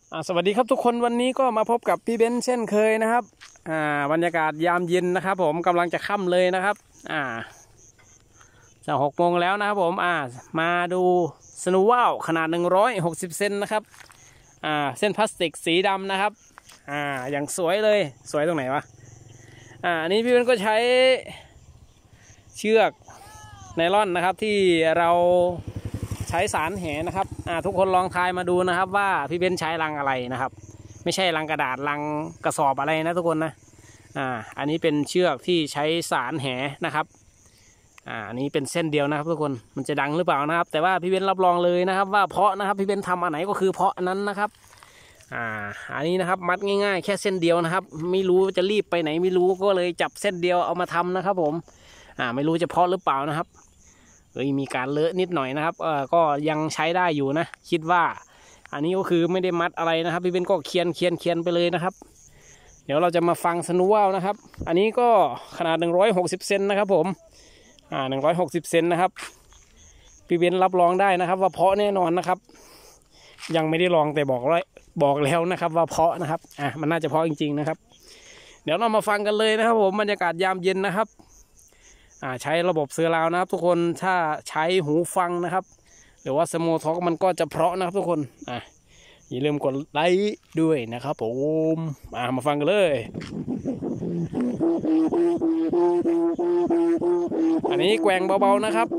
สวัสดีครับทุกคนวันนี้ก็มาพบกับพี่เบนซ์เช่นเคยนะครับบรรยากาศยามเย็นนะครับผมกำลังจะค่ำเลยนะครับจะ6 โมงแล้วนะครับผมมาดูสโนว์ว่าวขนาด160เซนนะครับเส้นพลาสติกสีดำนะครับอย่างสวยเลยสวยตรงไหนวะอันนี้พี่เบนซ์ก็ใช้เชือกไนลอนนะครับที่เราใช้สารแหนะครับทุกคนลองทายมาดูนะครับว่าพี่เบนซ์ใช้ลังอะไรนะครับไม่ใช่ลังกระดาษลังกระสอบอะไรนะทุกคนนะอันนี้เป็นเชือกที่ใช้สารแหนะครับอันนี้เป็นเส้นเดียวนะครับทุกคนมันจะดังหรือเปล่านะครับแต่ว่าพี่เบนซ์รับรองเลยนะครับว่าเพาะนะครับพี่เบนซ์ทำอันไหนก็คือเพาะนั้นนะครับอันนี้นะครับมัดง่ายๆแค่เส้นเดียวนะครับไม่รู้จะรีบไปไหนไม่รู้ก็เลยจับเส้นเดียวเอามาทำนะครับผมไม่รู้จะเพาะหรือเปล่านะครับมีการเลอะนิดหน่อยนะครับก็ยังใช้ได้อยู่นะคิดว่าอันนี้ก็คือไม่ได้มัดอะไรนะครับพี่เบนก็เคียนไปเลยนะครับเดี๋ยวเราจะมาฟังสโนว์ว่าวนะครับอันนี้ก็ขนาด160เซนนะครับผม160เซนนะครับพี่เบนรับรองได้นะครับว่าเพาะแน่นอนนะครับยังไม่ได้ลองแต่บอกแล้วนะครับว่าเพาะนะครับมันน่าจะเพาะจริงๆนะครับเดี๋ยวเรามาฟังกันเลยนะครับผมบรรยากาศยามเย็นนะครับใช้ระบบเซอร์ราวนะครับทุกคนถ้าใช้หูฟังนะครับหรือว่าสโมทอกมันก็จะเพราะนะครับทุกคนอย่าลืมกดไลค์ด้วยนะครับผมมาฟังกันเลยอันนี้แกว่งเบาๆนะครับ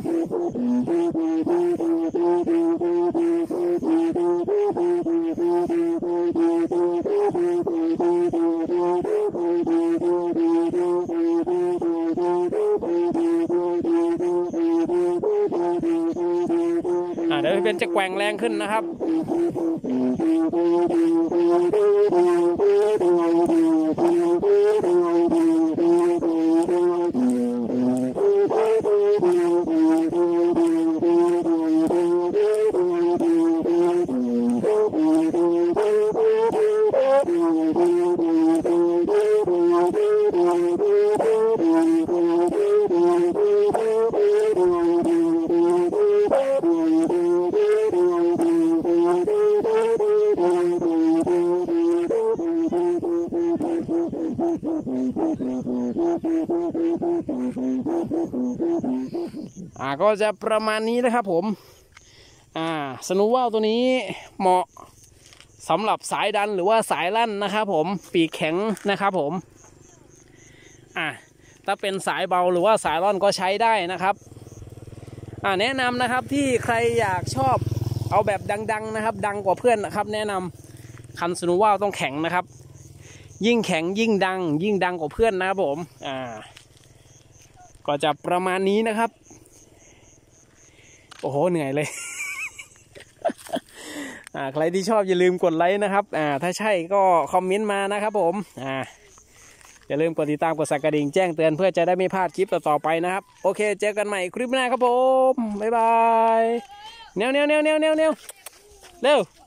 เดี๋ยวเป็นจะแกว่งแรงขึ้นนะครับก็จะประมาณนี้นะครับผมสโนว์ว่าวตัวนี้เหมาะสำหรับสายดันหรือว่าสายลั่นนะครับผมปีกแข็งนะครับผมถ้าเป็นสายเบาหรือว่าสายร่อนก็ใช้ได้นะครับแนะนำนะครับที่ใครอยากชอบเอาแบบดังๆนะครับดังกว่าเพื่อนนะครับแนะนำคันสโนว์ว่าวต้องแข็งนะครับยิ่งแข็งยิ่งดังกว่าเพื่อนนะครับผมก็จะประมาณนี้นะครับโอ้โหเหนื่อยเลย ใครที่ชอบอย่าลืมกดไลค์นะครับถ้าใช่ก็คอมเมนต์มานะครับผมอย่าลืมกดติดตามกดสั่นกระดิ่งแจ้งเตือนเพื่อจะได้ไม่พลาดคลิปต่อไปนะครับโอเคเจอกันใหม่คลิปหน้าครับผมบ๊ายบายเร็ว